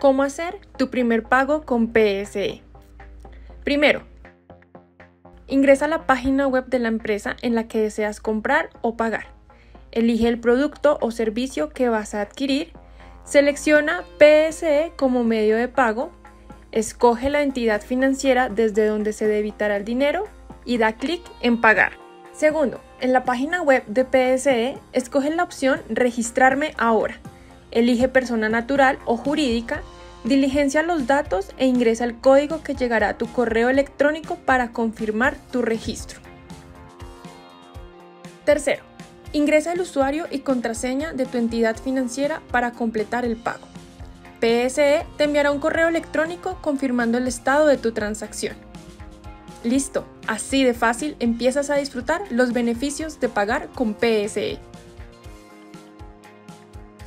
¿Cómo hacer tu primer pago con PSE? Primero, ingresa a la página web de la empresa en la que deseas comprar o pagar. Elige el producto o servicio que vas a adquirir. Selecciona PSE como medio de pago. Escoge la entidad financiera desde donde se debitará el dinero y da clic en pagar. Segundo, en la página web de PSE, escoge la opción Registrarme ahora. Elige persona natural o jurídica, diligencia los datos e ingresa el código que llegará a tu correo electrónico para confirmar tu registro. Tercero, ingresa el usuario y contraseña de tu entidad financiera para completar el pago. PSE te enviará un correo electrónico confirmando el estado de tu transacción. Listo, así de fácil empiezas a disfrutar los beneficios de pagar con PSE.